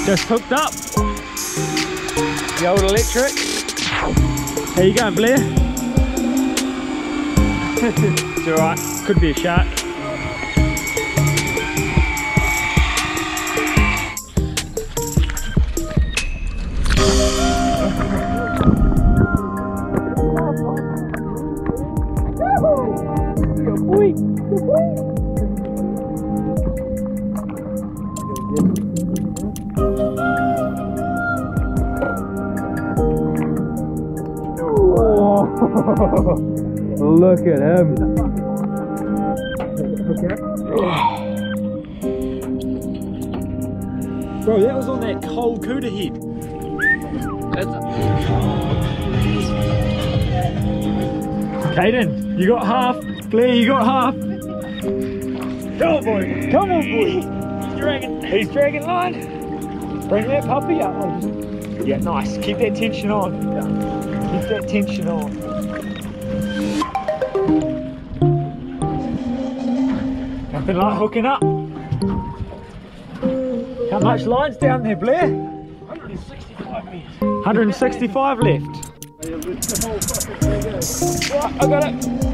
Just hooked up. The old electric. How you going, Blair? It's alright, could be a shark. Look at him. Bro, that was on that cold cooter head. Caden, you got half. Blair, you got half. Come on, boy. Come on, boy. He's dragging line. Bring that puppy up. Yeah, nice. Keep that tension on. Keep that tension on. Nothing like hooking up. How much line's down there, Blair? 165 meters. 165 left. Right, I got it.